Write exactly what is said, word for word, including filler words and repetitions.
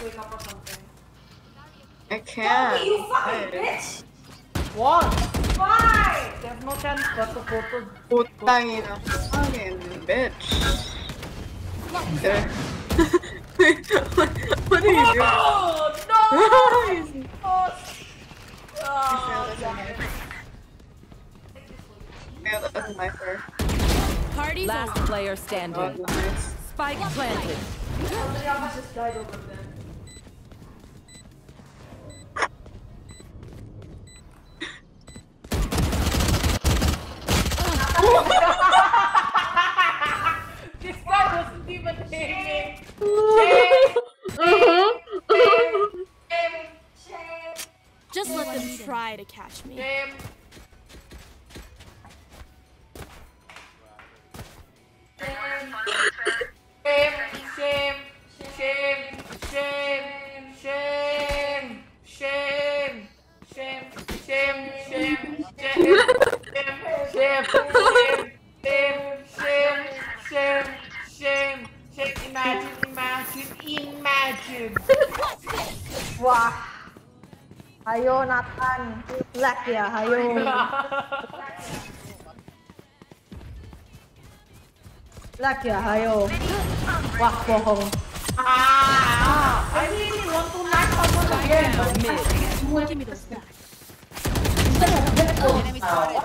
wake up or something. I can't. You fucking bitch! What? Why? There's no chance but to go to... 못당이다. fucking bitch. There. what, what are you doing? Oh, no! oh, oh, yeah, that's a sniper. Party's last over. Player standing. Oh, nice. Spike planted. Somebody almost just died over there. This guy wasn't even aiming. Shame. Shame. Shame. Just let them try to catch me. Shame. Shame, shame, shame, shame, shame, shame, shame, shame, shame, shame, shame, shame, shame, shame, shame, imagine, imagine, imagine. Wah. Ayo Nathan, lag ya, ayo. Lag ya, ayo. Wah, bohong. Ah, I really want to knock someone again. Give me those back.